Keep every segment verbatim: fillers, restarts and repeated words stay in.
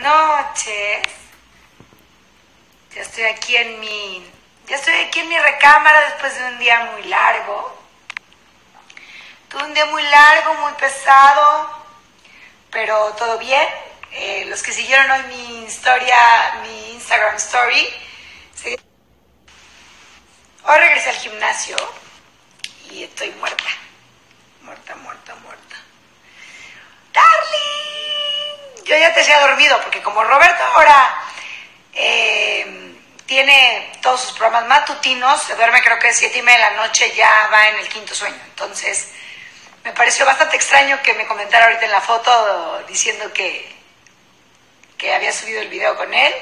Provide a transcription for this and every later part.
noches. Ya estoy aquí en mi, ya estoy aquí en mi recámara después de un día muy largo. Tuve un día muy largo, muy pesado, pero todo bien. Eh, los que siguieron hoy mi historia, mi Instagram story, sí. Hoy regresé al gimnasio y estoy muerta, muerta, muerta, muerta. ¡Darling! Yo ya te había dormido porque como Roberto ahora eh, tiene todos sus programas matutinos, se duerme creo que a siete y media de la noche, ya va en el quinto sueño. Entonces me pareció bastante extraño que me comentara ahorita en la foto diciendo que, que había subido el video con él.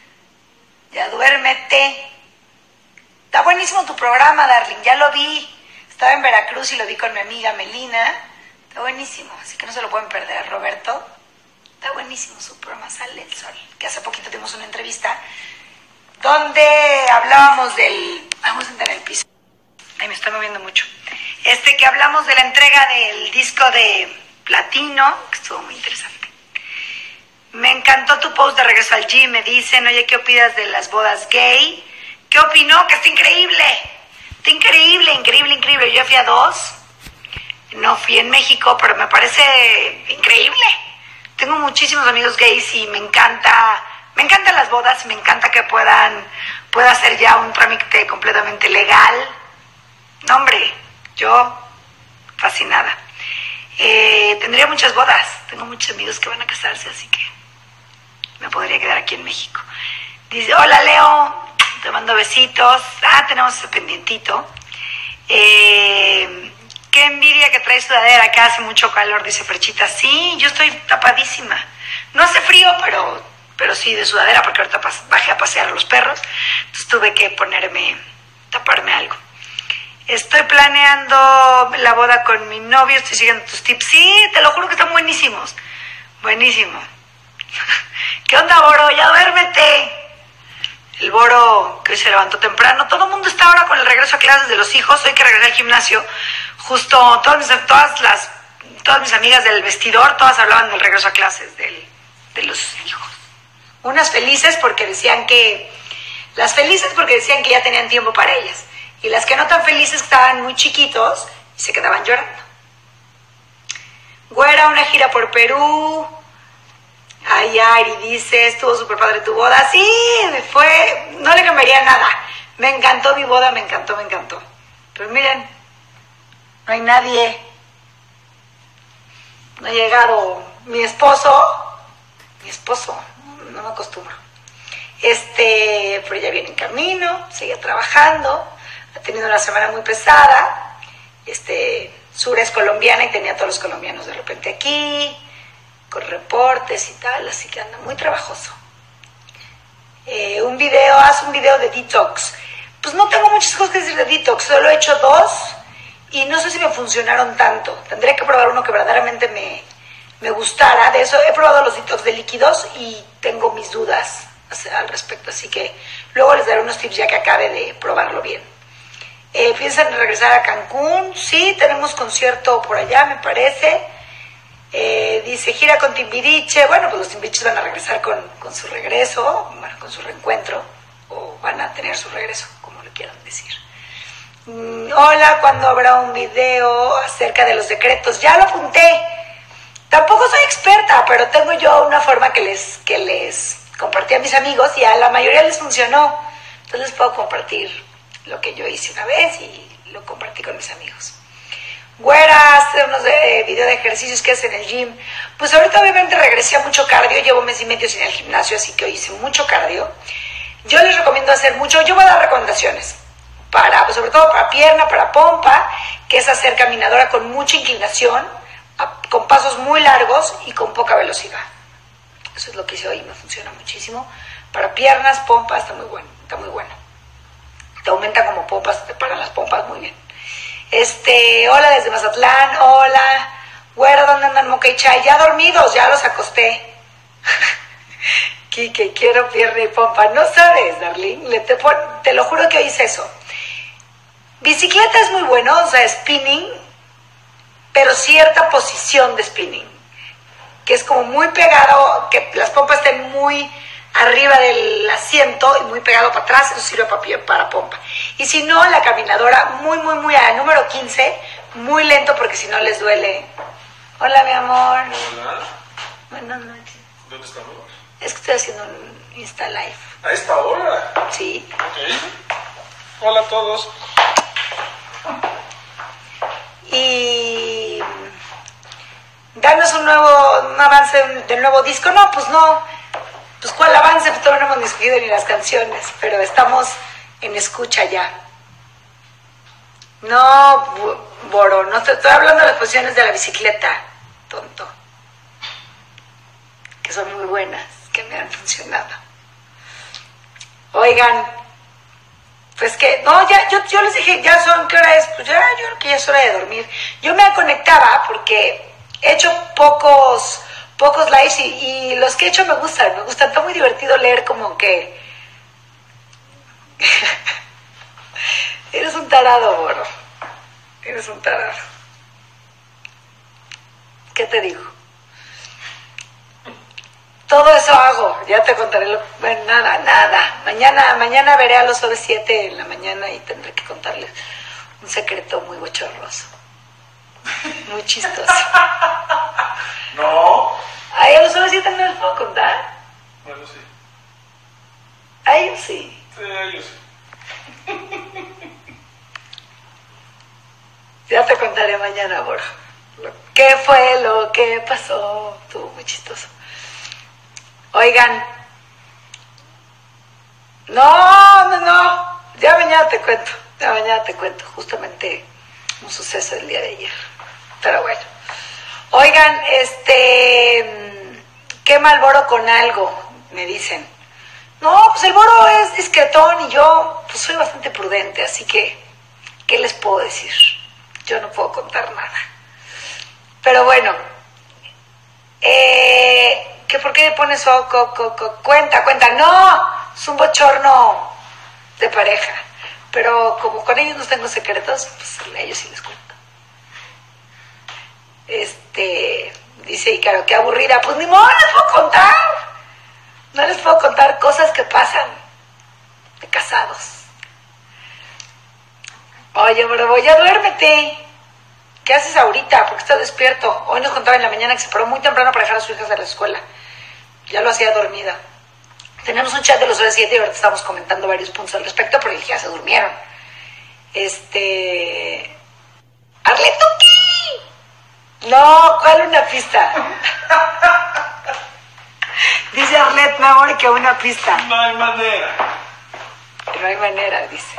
Ya duérmete. Está buenísimo tu programa, darling, ya lo vi. Estaba en Veracruz y lo vi con mi amiga Melina. Está buenísimo, así que no se lo pueden perder, Roberto. Está buenísimo su programa Sale el Sol, que hace poquito tuvimos una entrevista donde hablábamos del... Vamos a entrar en el piso. Ay, me estoy moviendo mucho. Este, que hablamos de la entrega del disco de platino, que estuvo muy interesante. Me encantó tu post de regreso al gym, me dicen, oye, ¿qué opinas de las bodas gay? ¿Qué opinó? Que está increíble. Está increíble, increíble, increíble. Yo fui a dos. No fui en México, pero me parece increíble. Tengo muchísimos amigos gays y me encanta, me encantan las bodas, me encanta que puedan, pueda ser ya un trámite completamente legal. No, hombre, yo fascinada. Eh, tendría muchas bodas, tengo muchos amigos que van a casarse, así que me podría quedar aquí en México. Dice, hola Leo, te mando besitos. Ah, tenemos ese pendientito. Eh... Qué envidia que traes sudadera, que hace mucho calor, dice Ferchita. Sí, yo estoy tapadísima. No hace frío, pero, pero sí de sudadera, porque ahorita bajé a pasear a los perros. Entonces tuve que ponerme, taparme algo. Estoy planeando la boda con mi novio, estoy siguiendo tus tips. Sí, te lo juro que están buenísimos. Buenísimo. ¿Qué onda, Boro? Ya duérmete. El Boro, que hoy se levantó temprano. Todo el mundo está ahora con el regreso a clases de los hijos. Hoy que regresé al gimnasio, justo todas mis, todas las, todas mis amigas del vestidor, todas hablaban del regreso a clases del, de los hijos. Unas felices porque decían que, las felices porque decían que ya tenían tiempo para ellas. Y las que no tan felices estaban muy chiquitos y se quedaban llorando. Güera, una gira por Perú. Ay, Ari dice, estuvo súper padre tu boda. Sí, me fue, no le cambiaría nada. Me encantó mi boda, me encantó, me encantó. Pero miren, no hay nadie. No ha llegado mi esposo. Mi esposo, no me acostumbro. Este, pero ya viene en camino, sigue trabajando. Ha tenido una semana muy pesada. Este, Sura es colombiana y tenía a todos los colombianos de repente aquí, con reportes y tal, así que anda muy trabajoso. Eh, un video, haz un video de detox. Pues no tengo muchas cosas que decir de detox, solo he hecho dos y no sé si me funcionaron tanto. Tendría que probar uno que verdaderamente me, me gustara. De eso he probado los detox de líquidos y tengo mis dudas al respecto, así que luego les daré unos tips ya que acabe de probarlo bien. Eh, ¿Piensan regresar a Cancún? Sí, tenemos concierto por allá, me parece. Eh, dice, gira con Timbiriche. Bueno, pues los Timbiriches van a regresar con, con su regreso, bueno, con su reencuentro, o van a tener su regreso, como le quieran decir. Mm, hola, ¿cuándo habrá un video acerca de los decretos? Ya lo apunté. Tampoco soy experta, pero tengo yo una forma que les, que les compartí a mis amigos y a la mayoría les funcionó. Entonces les puedo compartir lo que yo hice una vez y lo compartí con mis amigos. Güera, hace unos de, video de ejercicios que hace en el gym. Pues ahorita obviamente regresé a mucho cardio, llevo un mes y medio sin el gimnasio, así que hoy hice mucho cardio. Yo les recomiendo hacer mucho, yo voy a dar recomendaciones, para, pues sobre todo para pierna, para pompa, que es hacer caminadora con mucha inclinación, a, con pasos muy largos y con poca velocidad. Eso es lo que hice hoy, me funciona muchísimo. Para piernas, pompas, está muy bueno, está muy bueno. Te aumenta como pompas, te paran las pompas muy bien. Este, hola desde Mazatlán, hola. Güero, ¿dónde andan Moca y Chay? Ya dormidos, ya los acosté. Quique, quiero pierna y pompa. No sabes, darling, Le te, pon, te lo juro que hoy hice eso. Bicicleta es muy bueno, o sea, spinning, pero cierta posición de spinning. que es como muy pegado, que las pompas estén muy arriba del asiento y muy pegado para atrás, eso sirve para, para pompa. Y si no, la caminadora muy, muy, muy a número quince, muy lento porque si no les duele. Hola, mi amor. Hola. Buenas noches. ¿Dónde estamos? Es que estoy haciendo un Insta Live. ¿A esta hora? Sí. Ok. Hola a todos. Y danos un nuevo un avance del nuevo disco. No, pues no. Pues cuál avance, pues todavía no hemos ni escogido ni las canciones, pero estamos en escucha ya. No, Boro, no te estoy hablando de las posiciones de la bicicleta, tonto. Que son muy buenas, que me han funcionado. Oigan, pues que, no, ya, yo, yo les dije, ya son, ¿qué hora es? Pues ya, yo creo que ya es hora de dormir. Yo me conectaba porque he hecho pocos, pocos lives y, y los que he hecho me gustan, me gustan. Está muy divertido leer como que... Eres un tarado, Boro. Eres un tarado. ¿Qué te digo? Todo eso hago, ya te contaré lo... Bueno, nada, nada. Mañana, mañana veré a los O V siete en la mañana y tendré que contarles un secreto muy bochornoso. Muy chistoso. No. Ay, a los O V siete no les puedo contar. Bueno, sí. A ellos sí. Sí, yo sí. Ya te contaré mañana, Borja. ¿Qué fue lo que pasó? Estuvo muy chistoso. Oigan. No, no, no. Ya mañana te cuento. Ya mañana te cuento. Justamente un suceso del día de ayer. Pero bueno. Oigan, este... quema el Boro con algo, me dicen. No, pues el Boro es discretón y yo pues soy bastante prudente, así que ¿qué les puedo decir? Yo no puedo contar nada. Pero bueno, eh, ¿que por qué me pones so, co, co, co, cuenta, cuenta? No, es un bochorno de pareja. Pero como con ellos no tengo secretos, pues a ellos sí les cuento. Este, dice Ícaro, qué aburrida. Pues ni modo, no les puedo contar. No les puedo contar cosas que pasan de casados. Oye, pero ya duérmete. ¿Qué haces ahorita? ¿Por qué estás despierto? Hoy nos contaba en la mañana que se paró muy temprano para dejar a sus hijas de la escuela. Ya lo hacía dormida. Tenemos un chat de los O V siete y ahorita estamos comentando varios puntos al respecto, porque ya se durmieron. Este... ¡Arletuki! No, ¿cuál una pista? Dice Arlet, mi amor, que una pista. No hay manera. No hay manera, dice.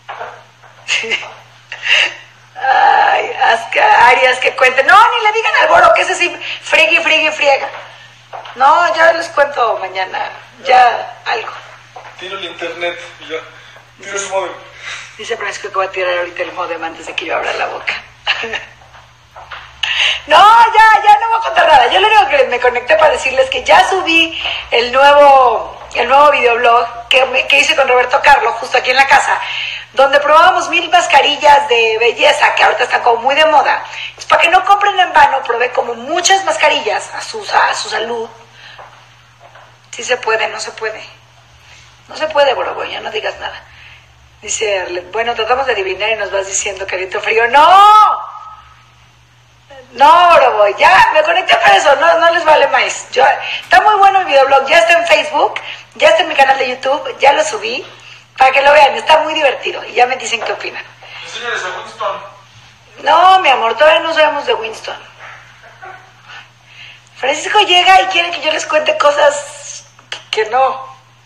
Ay, Asca, Arias, que cuente. No, ni le digan al Boro, que ese sí, friegue, friegue, friega. No, ya les cuento mañana, ya algo. Tiro el internet y ya. Tiro el modem. Dice Francisco que va a tirar ahorita el modem antes de que yo abra la boca. No, ya, ya no voy a contar nada. Yo lo único que me conecté para decirles que ya subí el nuevo, el nuevo videoblog que, me, que hice con Roberto Carlos, justo aquí en la casa, donde probábamos mil mascarillas de belleza, que ahorita están como muy de moda. Pues para que no compren en vano, probé como muchas mascarillas a su, a su salud. Sí se puede, no se puede. No se puede, Boro, ya no digas nada. Dice Arlet, bueno, tratamos de adivinar y nos vas diciendo caliente o frío. ¡No! No, Boro, ya me conecté para eso, no, no les vale más. Yo, está muy bueno el videoblog, ya está en Facebook, ya está en mi canal de YouTube, ya lo subí, para que lo vean, está muy divertido y ya me dicen qué opinan. Señores, a Winston. No, mi amor, todavía no sabemos de Winston. Francisco llega y quiere que yo les cuente cosas que, que no.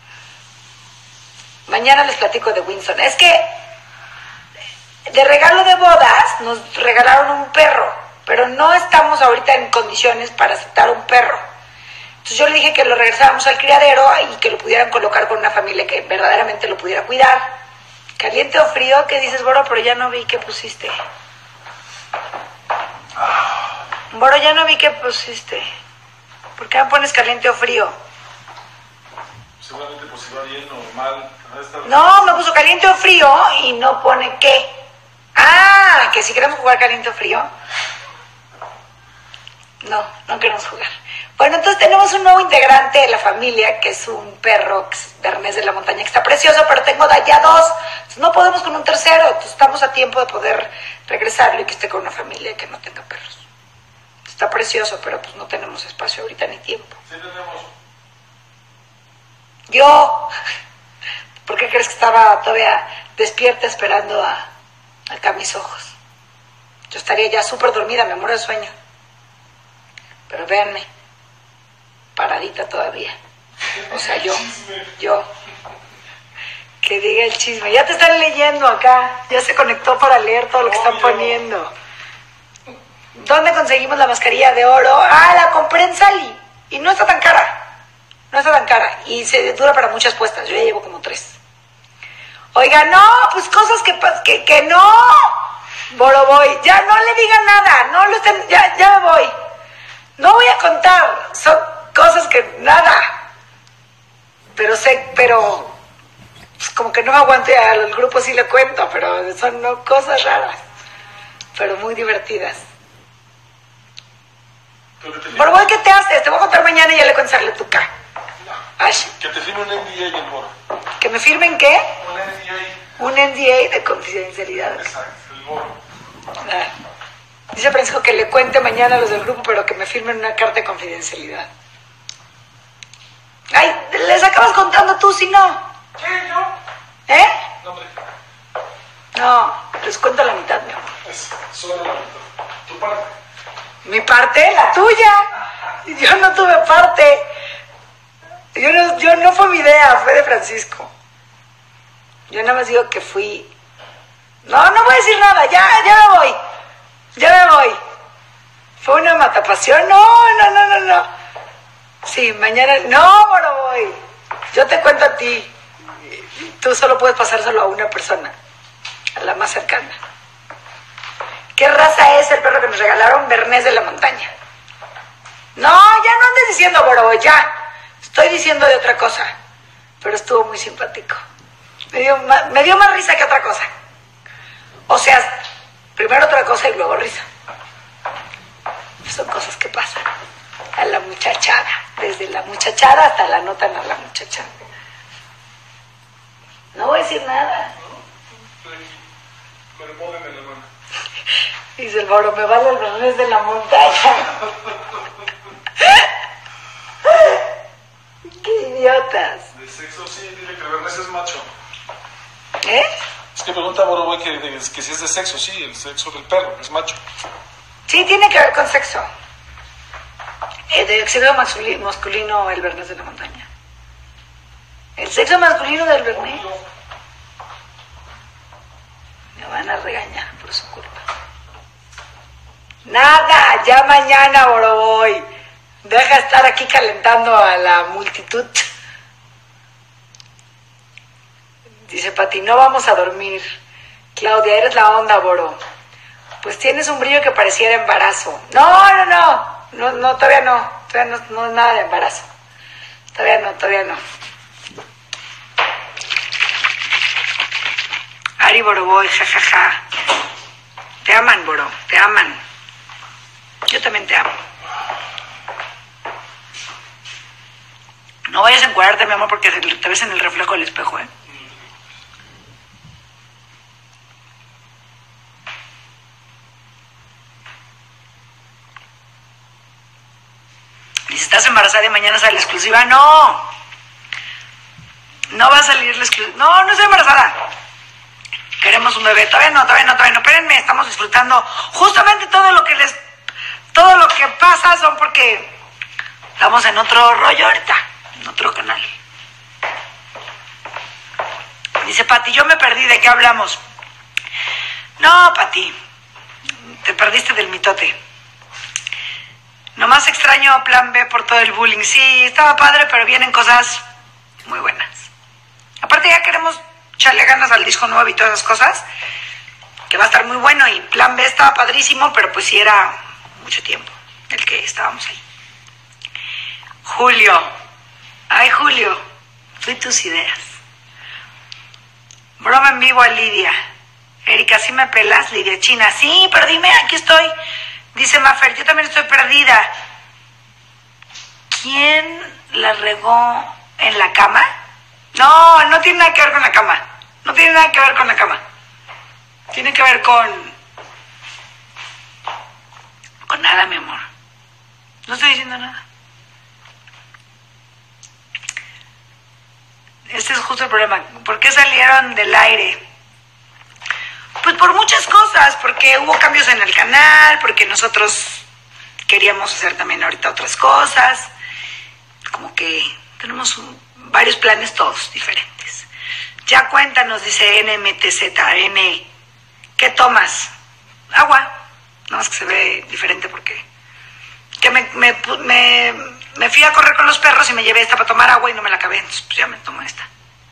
Mañana les platico de Winston. Es que de regalo de bodas nos regalaron un perro, pero no estamos ahorita en condiciones para aceptar un perro. Entonces yo le dije que lo regresáramos al criadero y que lo pudieran colocar con una familia que verdaderamente lo pudiera cuidar. ¿Caliente o frío? ¿Qué dices, Boro? Pero ya no vi qué pusiste. Boro, ya no vi qué pusiste. ¿Por qué me pones caliente o frío? Seguramente pues iba bien, normal. No, me puso caliente o frío y no pone qué. Ah, que si queremos jugar caliente o frío. No, no queremos jugar. Bueno, entonces tenemos un nuevo integrante de la familia, que es un perro, que es Bernés de la Montaña, que está precioso, pero tengo ya dos. Entonces no podemos con un tercero. Entonces estamos a tiempo de poder regresarlo y que esté con una familia que no tenga perros. Está precioso, pero pues no tenemos espacio ahorita ni tiempo. Sí tenemos. Yo, ¿por qué crees que estaba todavía despierta esperando a, acá mis ojos? Yo estaría ya súper dormida, me muero de sueño. Pero véanme, paradita todavía. O sea, yo, yo, que diga el chisme. Ya te están leyendo acá, ya se conectó para leer todo lo que están poniendo. ¿Dónde conseguimos la mascarilla de oro? Ah, la compré en Sally. Y no está tan cara. No está tan cara. Y se dura para muchas puestas. Yo ya llevo como tres. Oiga, no, pues cosas que, que, que no. Boroboy, ya no le digan nada. No lo estén, ya, ya me voy. No voy a contar. Son cosas que nada. Pero sé, pero pues como que no me aguante, al grupo sí le cuento, pero son no, cosas raras. Pero muy divertidas. Boroboy, ¿qué te haces? Te voy a contar mañana y ya le cuentas a Letuca. Ash. Que te firme un N D A el Boro. ¿Que me firmen qué? Un N D A. Un N D A de confidencialidad. Exacto, el Boro. Ah. Dice Francisco que le cuente mañana a los del grupo, pero que me firmen una carta de confidencialidad. Ay, les acabas contando tú, si no. Sí, yo. ¿Eh? No, hombre. No, les cuento la mitad, mi amor. Es solo la mitad. Tu parte. Mi parte, la tuya. Yo no tuve parte. Yo no, yo no fue mi idea, fue de Francisco. Yo nada más digo que fui. No, no voy a decir nada, ya, ya me voy. Ya me voy. Fue una matapasión. No, no, no, no, no. Sí, mañana. No, pero voy. Yo te cuento a ti. Tú solo puedes pasárselo a una persona, a la más cercana. ¿Qué raza es el perro que nos regalaron? Bernés de la Montaña. No, ya no andes diciendo Boroboy, ya. Estoy diciendo de otra cosa. Pero estuvo muy simpático. Me dio, me dio más risa que otra cosa. O sea, primero otra cosa y luego risa. Son cosas que pasan. A la muchachada. Desde la muchachada hasta la notan a la muchachada. No voy a decir nada. Pero móveme la mano. Dice el Boro, me vale el Bernés de la Montaña. ¡Qué idiotas! De sexo sí, dile que el Bernés es macho. ¿Eh? Es que pregunta a Boroboy que, que, que si es de sexo, sí, el sexo del perro, es macho. Sí, tiene que ver con sexo. Eh, de sexo masculino, masculino el Bernés de la Montaña. El sexo masculino del Bernés. Me van a regañar por su culpa. Nada, ya mañana, Boroboy. Deja estar aquí calentando a la multitud. Dice Pati, no vamos a dormir. Claudia, eres la onda, Boro. Pues tienes un brillo que pareciera embarazo. No, no, no. No, no, todavía no. Todavía no, no es nada de embarazo. Todavía no, todavía no. Ari Boroboy, jajaja. Ja, ja. Te aman, Boro, te aman. Yo también te amo. No vayas a encuadrarte, mi amor, porque te ves en el reflejo del espejo, ¿eh? Y si estás embarazada y mañana sale la exclusiva, no. No va a salir la exclusiva. No, no estoy embarazada. Queremos un bebé. Todavía no, todavía no, todavía no. Espérenme, estamos disfrutando. Justamente todo lo que les... Todo lo que pasa son porque estamos en otro rollo ahorita. En otro canal. Dice Pati, yo me perdí. ¿De qué hablamos? No, Pati. Te perdiste del mitote. Nomás extraño a Plan B por todo el bullying. Sí, estaba padre, pero vienen cosas muy buenas. Aparte ya queremos echarle ganas al disco nuevo y todas esas cosas, que va a estar muy bueno. Y Plan B estaba padrísimo, pero pues sí era mucho tiempo el que estábamos ahí. Julio. Ay, Julio. Tú y tus ideas. Broma en vivo a Lidia. Erika, ¿sí me pelas? Lidia China. Sí, pero dime, aquí estoy. Dice Mafer, yo también estoy perdida. ¿Quién la regó en la cama? No, no tiene nada que ver con la cama. No tiene nada que ver con la cama. Tiene que ver con... Con nada, mi amor. No estoy diciendo nada. Este es justo el problema. ¿Por qué salieron del aire? Pues por muchas cosas. Porque hubo cambios en el canal, porque nosotros queríamos hacer también ahorita otras cosas. Como que tenemos un, varios planes todos diferentes. Ya cuéntanos, dice N M T Z N. ¿Qué tomas? Agua. Nada más que se ve diferente porque... Que me, me, me, me fui a correr con los perros y me llevé esta para tomar agua y no me la acabé. Entonces pues ya me tomo esta.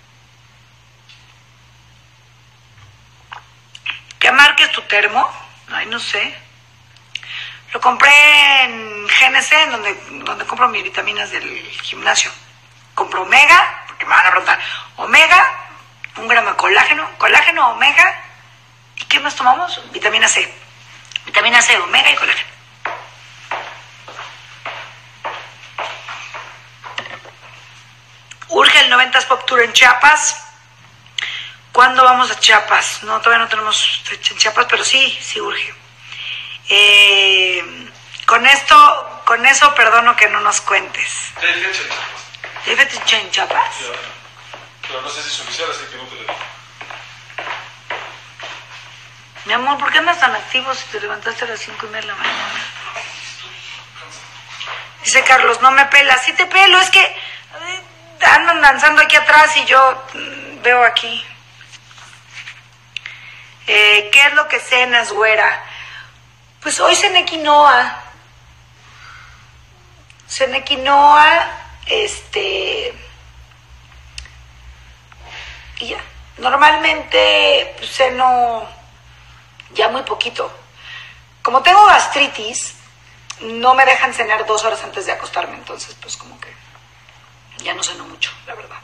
¿Qué marca es tu termo? Ay, no sé. Lo compré en G N C, en donde, donde compro mis vitaminas del gimnasio. Compro Omega, porque me van a preguntar. Omega, un gramo de colágeno, colágeno, Omega. ¿Y qué más tomamos? Vitamina C. Vitamina C, Omega y colágeno. Urge el noventas Pop Tour en Chiapas. ¿Cuándo vamos a Chiapas? No, todavía no tenemos fecha en Chiapas, pero sí, sí urge. Eh, con esto, con eso perdono que no nos cuentes. ¿Qué hay fecha en Chiapas? ¿Hay fecha en Chiapas? Sí, pero no sé si es oficial, así que no te lo digo. Mi amor, ¿por qué andas tan activo si te levantaste a las cinco y media de la mañana? Dice Carlos, no me pelas. Sí te pelo, es que eh, andan danzando aquí atrás y yo mm, veo aquí. Eh, ¿Qué es lo que cenas, güera? Pues hoy cené quinoa. Cené quinoa, este... Y ya. Normalmente pues, ceno ya muy poquito. Como tengo gastritis, no me dejan cenar dos horas antes de acostarme. Entonces, pues como que ya no ceno mucho, la verdad.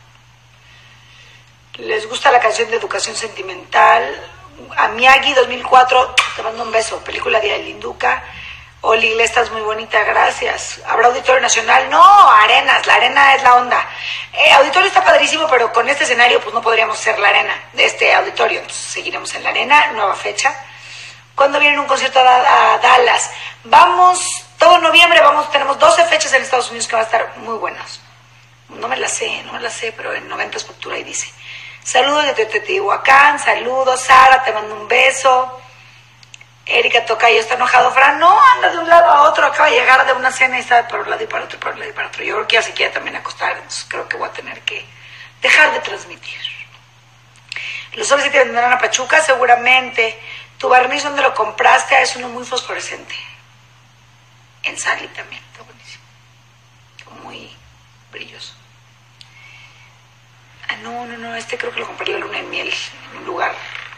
¿Les gusta la canción de Educación Sentimental? A Miyagi dos mil cuatro, te mando un beso. Película de Linduca. Oli, le estás muy bonita, gracias. ¿Habrá Auditorio Nacional? No, Arenas, la arena es la onda. Eh, auditorio está padrísimo, pero con este escenario pues no podríamos hacer la arena de este auditorio. Entonces seguiremos en la arena, nueva fecha. ¿Cuándo viene un concierto a, a Dallas? Vamos, todo noviembre, vamos, tenemos doce fechas en Estados Unidos que van a estar muy buenas. No me la sé, no me la sé, pero en noventas Cultura ahí dice. Saludos desde Teotihuacán, saludos, Sara, te mando un beso. Erika Tocayo, ¿está enojado, Fran? No, anda de un lado a otro, acaba de llegar de una cena y está por un lado y para otro, por un lado y para otro. Yo creo que ya se quiere también acostar, entonces creo que voy a tener que dejar de transmitir. Los soles sí te vendrán a Pachuca, seguramente. ¿Tu barniz dónde lo compraste? Ah, es uno muy fosforescente. En Sally también, está buenísimo. Muy brilloso. Ah, no, no, no, este creo que lo compré en la luna de miel, en un lugar...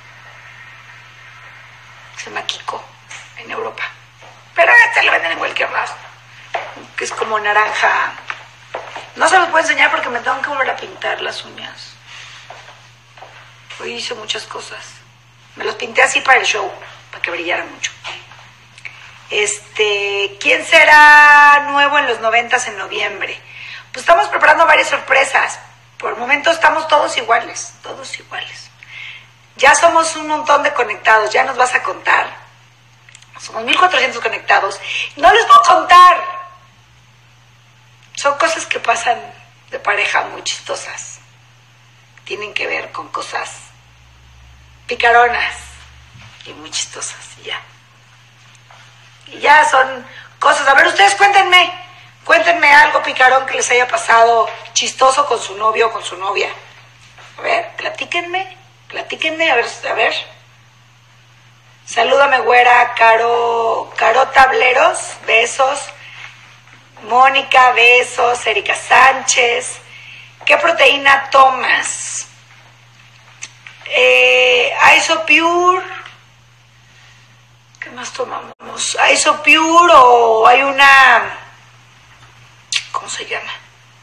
Se llama Kiko, en Europa. Pero este lo venden en cualquier lado. Que es como naranja. No se los puedo enseñar porque me tengo que volver a pintar las uñas. Hoy hice muchas cosas. Me los pinté así para el show, para que brillaran mucho. Este, ¿quién será nuevo en los noventas en noviembre? Pues estamos preparando varias sorpresas. Por el momento estamos todos iguales, todos iguales. Ya somos un montón de conectados, ya nos vas a contar. Somos mil cuatrocientos conectados. No les puedo contar. Son cosas que pasan de pareja muy chistosas. Tienen que ver con cosas picaronas y muy chistosas. Y ya. Y ya son cosas. A ver, ustedes cuéntenme. Cuéntenme algo picarón que les haya pasado chistoso con su novio o con su novia. A ver, platíquenme. Platíquenme, a ver, a ver. Salúdame, güera, Caro, Caro Tableros, besos. Mónica, besos. Erika Sánchez. ¿Qué proteína tomas? Eh, Isopure. ¿Qué más tomamos? Isopure o hay una... ¿Cómo se llama?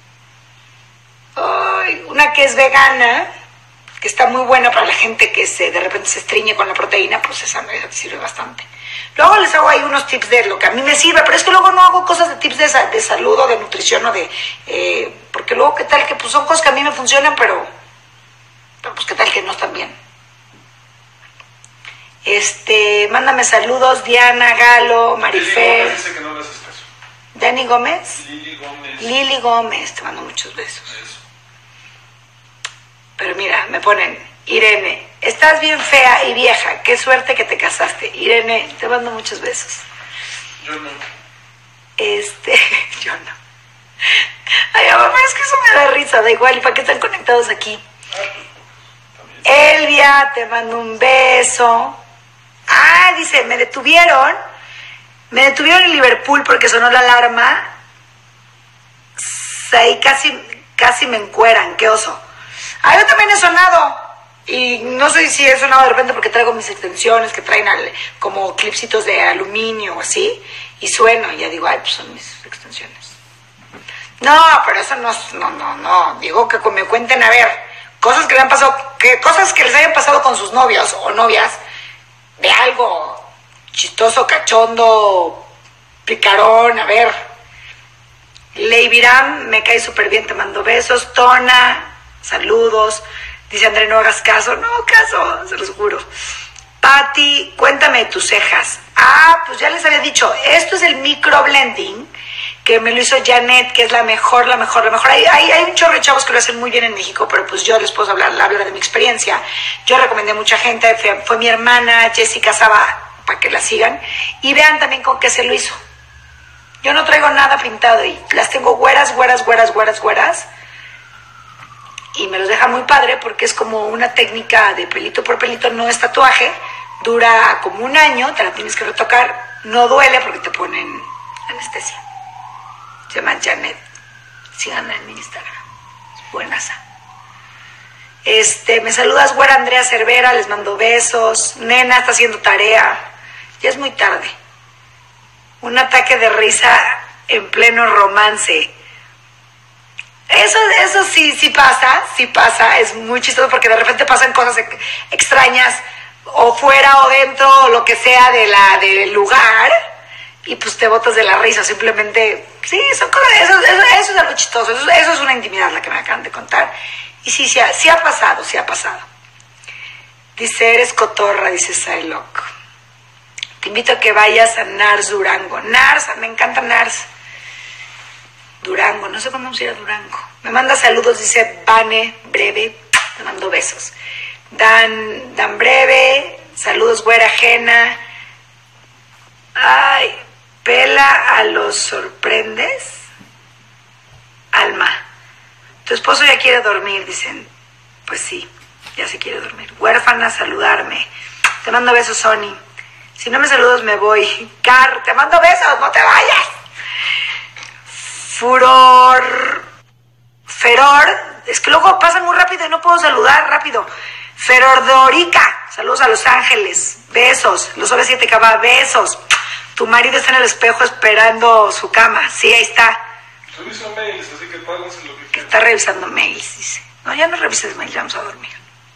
Ay, una que es vegana, que está muy buena para la gente que se de repente se estriñe con la proteína, pues esa me sirve bastante. Luego les hago ahí unos tips de lo que a mí me sirve, pero es que luego no hago cosas de tips de, de salud o de nutrición o de... Eh, porque luego qué tal que pues son cosas que a mí me funcionan, pero, pero pues qué tal que no están bien. Este, mándame saludos, Diana, Galo, Marifer. Lili Gómez dice que no le haces caso. ¿Dani Gómez? Lili Gómez. Lili Gómez, te mando muchos besos. Eso. Pero mira, me ponen, Irene, estás bien fea y vieja, qué suerte que te casaste. Irene, te mando muchos besos. Yo no. Este, yo no. Ay, amor, pero es que eso me da risa, da igual, ¿y para qué están conectados aquí? Ah, pues, también. Elvia, te mando un beso. Ah, dice, me detuvieron, me detuvieron en Liverpool porque sonó la alarma. Ahí casi, casi me encueran, qué oso. Ah, yo también he sonado. Y no sé si he sonado de repente porque traigo mis extensiones que traen al, como clipsitos de aluminio o así. Y sueno y ya digo, ay, pues son mis extensiones. No, pero eso no, no, no, no. Digo que me cuenten, a ver, cosas que le han pasado, que cosas que les hayan pasado con sus novios o novias, de algo chistoso, cachondo, picarón, a ver. Leiviram, me cae súper bien, te mando besos. Tona, saludos. Dice André, no hagas caso. No, caso, se los juro. Patti, cuéntame de tus cejas. Ah, pues ya les había dicho, esto es el microblending, que me lo hizo Janet, que es la mejor, la mejor, la mejor. Hay, hay, hay un chorro de chavos que lo hacen muy bien en México, pero pues yo les puedo hablar, hablar de mi experiencia. Yo recomendé a mucha gente, fue, fue mi hermana Jessica Saba, para que la sigan. Y vean también con qué se lo hizo. Yo no traigo nada pintado y las tengo güeras, güeras, güeras, güeras, güeras. Y me los deja muy padre porque es como una técnica de pelito por pelito, no es tatuaje. Dura como un año, te la tienes que retocar. No duele porque te ponen anestesia. Se llama Janet. Síganla en mi Instagram. Buenaza. Este, me saludas, güera Andrea Cervera, les mando besos. Nena está haciendo tarea. Ya es muy tarde. Un ataque de risa en pleno romance. Eso, eso sí, sí pasa, sí pasa, es muy chistoso porque de repente pasan cosas extrañas o fuera o dentro o lo que sea de la, del lugar y pues te botas de la risa, simplemente, sí, son cosas, eso, eso, eso es algo chistoso, eso, eso es una intimidad la que me acaban de contar y sí, sí, sí ha pasado, sí ha pasado. Dice, eres cotorra, dice Psylocke. Te invito a que vayas a Nars Durango. Nars, me encanta Nars. Durango, no sé cuándo vamos a ir a Durango. Me manda saludos, dice Vane Breve, te mando besos. Dan, Dan Breve, saludos, güera ajena. Ay, Pela, a los sorprendes. Alma, tu esposo ya quiere dormir, dicen. Pues sí, ya se quiere dormir. Huérfana, saludarme. Te mando besos, Sony. Si no me saludas, me voy. Car, te mando besos, no te vayas. Furor, Feror, es que luego pasan muy rápido y no puedo saludar rápido. Ferordorica, saludos a Los Ángeles, besos. Los O V siete K, besos. Tu marido está en el espejo esperando su cama, sí, ahí está. Revisa mails, así que páganse lo que quieran. Está revisando mails, dice. No, ya no revises mails, ya vamos a dormir.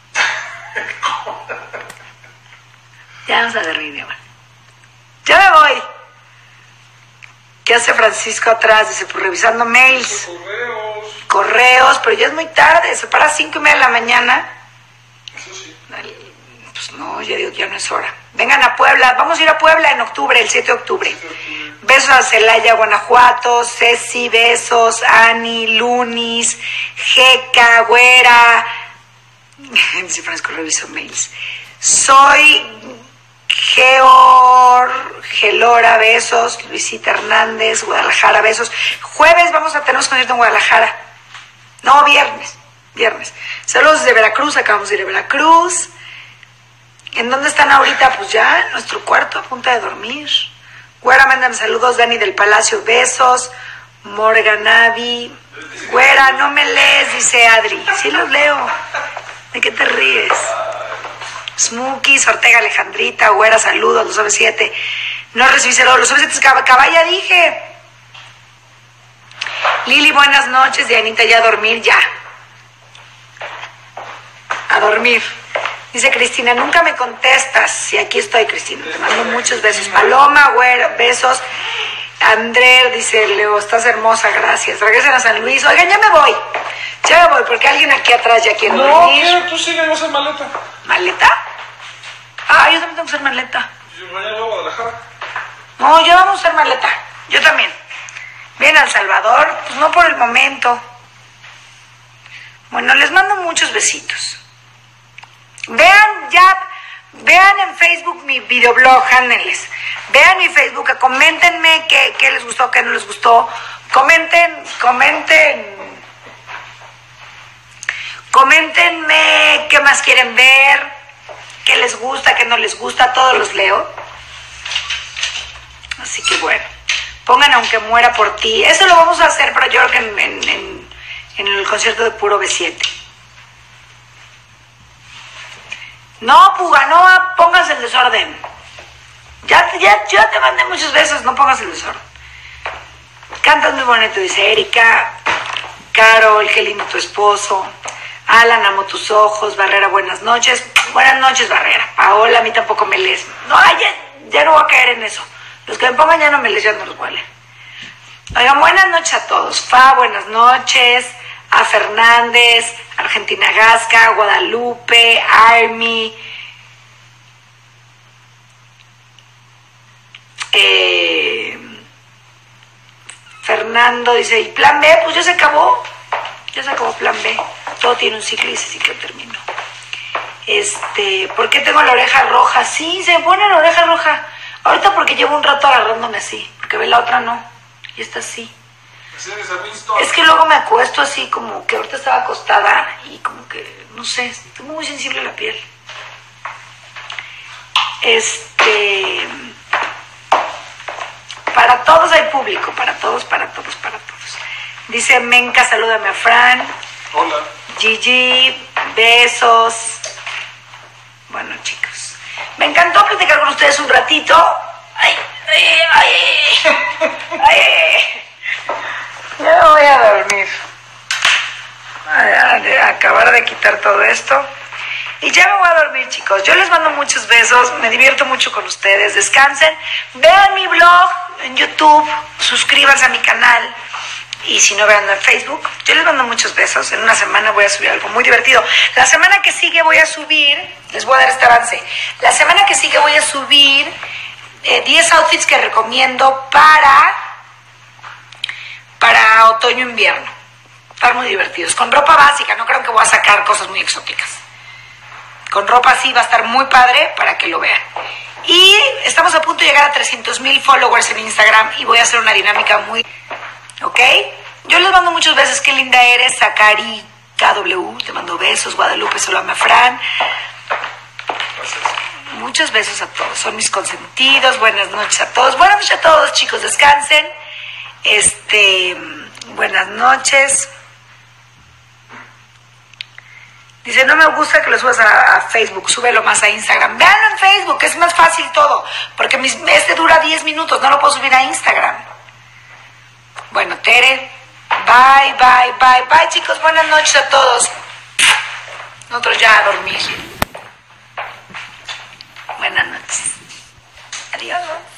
Ya vamos a dormir, mi amor. Ya me voy. ¿Qué hace Francisco atrás? Dice, pues revisando mails. Correos. Correos, pero ya es muy tarde, se para a cinco y media de la mañana. Eso sí. Pues no, ya digo, ya no es hora. Vengan a Puebla, vamos a ir a Puebla en octubre, el siete de octubre. Besos a Celaya, Guanajuato, Ceci, besos, Ani, Lunis, Jeca, Güera. Dice Francisco, reviso mails. Soy Geor, Gelora, besos. Luisita Hernández, Guadalajara, besos. Jueves vamos a tener un concierto en Guadalajara. No, viernes, viernes. Saludos desde Veracruz, acabamos de ir a Veracruz. ¿En dónde están ahorita? Pues ya, en nuestro cuarto, a punto de dormir. Güera, mándame saludos. Dani del Palacio, besos. Morganavi. Güera, no me lees, dice Adri. Sí los leo. ¿De qué te ríes? Smokey, Ortega Alejandrita, Güera, saludos, los O V siete. No recibí saludos, los O V siete caballa, dije. Lili, buenas noches. Dianita, ya a dormir, ya. A dormir. Dice Cristina, nunca me contestas. Y aquí estoy, Cristina, te mando muchos besos. Paloma, güero, besos. André dice, Leo, estás hermosa, gracias. Regresen a San Luis. Oigan, ya me voy. Ya me voy, porque alguien aquí atrás ya quiere No, venir. quiero, tú sigue, vas a hacer maleta. ¿Maleta? Ah, yo también tengo que hacer maleta. Yo mañana voy a Guadalajara. No, ya vamos a hacer maleta. Yo también. Bien, a El Salvador, pues no por el momento. Bueno, les mando muchos besitos. Vean ya, vean en Facebook mi videoblog, ándenles. Vean mi Facebook, coméntenme qué, qué les gustó, qué no les gustó. Comenten, comenten. Coméntenme qué más quieren ver, qué les gusta, qué no les gusta, todos los leo. Así que bueno, pongan Aunque muera por ti. Eso lo vamos a hacer para York en, en, en, en el concierto de Puro B siete. No, Puga, no pongas el desorden. Ya, ya, ya te mandé muchos besos, no pongas el desorden. Cantas muy bonito, dice Erika. Carol, qué lindo tu esposo. Alan, amo tus ojos. Barrera, buenas noches. Buenas noches, Barrera. Paola, a mí tampoco me lees. No, ya, ya no voy a caer en eso. Los que me pongan ya no me lees, ya no los voy a leer. Oigan, buenas noches a todos. Fa, buenas noches. A Fernández, Argentina Gasca, Guadalupe, Army. Eh, Fernando dice, ¿y plan B? Pues ya se acabó. Ya se acabó plan B. Todo tiene un ciclo y ese ciclo terminó. Este, ¿por qué tengo la oreja roja? Sí, se me pone la oreja roja. Ahorita porque llevo un rato agarrándome así. Porque ve la otra no. Y esta sí. Es que luego me acuesto así como que ahorita estaba acostada y como que, no sé, tengo muy sensible la piel. Este... Para todos hay público, para todos, para todos, para todos. Dice Menka, salúdame a Fran. Hola. Gigi, besos. Bueno, chicos, me encantó platicar con ustedes un ratito. Ay, ay, ay, ay, ay. Ya me voy a dormir. A, a acabar de quitar todo esto. Y ya me voy a dormir, chicos. Yo les mando muchos besos. Me divierto mucho con ustedes. Descansen. Vean mi blog en YouTube. Suscríbanse a mi canal. Y si no, vean en Facebook. Yo les mando muchos besos. En una semana voy a subir algo muy divertido. La semana que sigue voy a subir... Les voy a dar este avance. La semana que sigue voy a subir eh, diez outfits que recomiendo para... para otoño-invierno. Están muy divertidos. Con ropa básica. No creo que voy a sacar cosas muy exóticas. Con ropa así va a estar muy padre para que lo vean. Y estamos a punto de llegar a trescientos mil followers en Instagram y voy a hacer una dinámica muy... ¿Ok? Yo les mando muchos besos. Qué linda eres, Sakari K W. Te mando besos. Guadalupe, Solama Fran. Muchos besos a todos. Son mis consentidos. Buenas noches a todos. Buenas noches a todos, chicos. Descansen. Este... Buenas noches. Dice, no me gusta que lo subas a, a Facebook, súbelo más a Instagram. Véanlo en Facebook, es más fácil todo. Porque mis, este dura diez minutos, no lo puedo subir a Instagram. Bueno, Tere, bye, bye, bye, bye, chicos. Buenas noches a todos. Nosotros ya a dormir. Buenas noches. Adiós.